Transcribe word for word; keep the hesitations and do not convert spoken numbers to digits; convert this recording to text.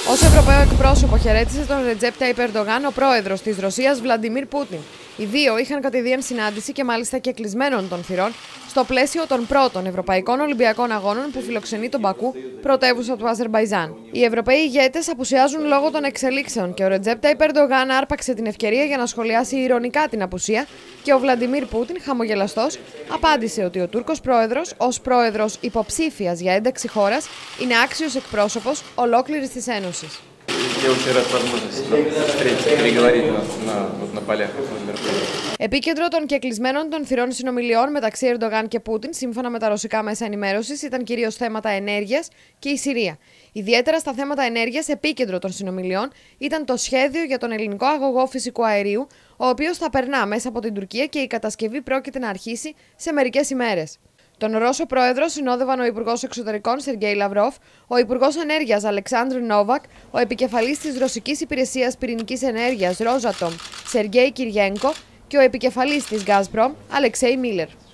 Ως Ευρωπαίο εκπρόσωπο χαιρέτησε τον Ρετζέπ Ταϊπ Ερντογάν ο πρόεδρος της Ρωσίας Βλαντιμίρ Πούτιν. Οι δύο είχαν κατηδίαν συνάντηση και μάλιστα και κλεισμένων των θυρών στο πλαίσιο των πρώτων Ευρωπαϊκών Ολυμπιακών Αγώνων που φιλοξενεί τον Μπακού, πρωτεύουσα του Αζερμπαϊτζάν. Οι Ευρωπαίοι ηγέτες απουσιάζουν λόγω των εξελίξεων και ο Ρετζέπ Ταϊπ Ερντογάν άρπαξε την ευκαιρία για να σχολιάσει ειρωνικά την απουσία και ο Βλαντιμίρ Πούτιν, χαμογελαστός, απάντησε ότι ο Τούρκος πρόεδρος, ως πρόεδρος υποψήφιας για ένταξη χώρας, είναι άξιος εκπρόσωπος ολόκληρης της Ένωσης. Επίκεντρο των κεκλεισμένων των θυρών συνομιλιών μεταξύ Ερντογάν και Πούτιν, σύμφωνα με τα ρωσικά μέσα ενημέρωσης, ήταν κυρίως θέματα ενέργειας και η Συρία. Ιδιαίτερα στα θέματα ενέργειας, επίκεντρο των συνομιλιών ήταν το σχέδιο για τον ελληνικό αγωγό φυσικού αερίου, ο οποίος θα περνά μέσα από την Τουρκία και η κατασκευή πρόκειται να αρχίσει σε μερικές ημέρες. Τον Ρώσο πρόεδρο συνόδευαν ο Υπουργός Εξωτερικών Σεργέη Λαυρόφ, ο Υπουργός Ενέργειας Αλεξάνδρ Νόβακ, ο επικεφαλής της Ρωσικής Υπηρεσίας Πυρηνικής Ενέργειας Ρόζατομ Σεργέη Κυριένκο και ο επικεφαλής της Γκάζπρομ Αλεξέη Μίλερ.